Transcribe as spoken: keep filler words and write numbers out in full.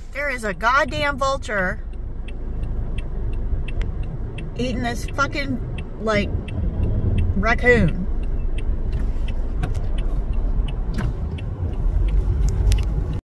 There is a goddamn vulture eating this fucking, like, raccoon.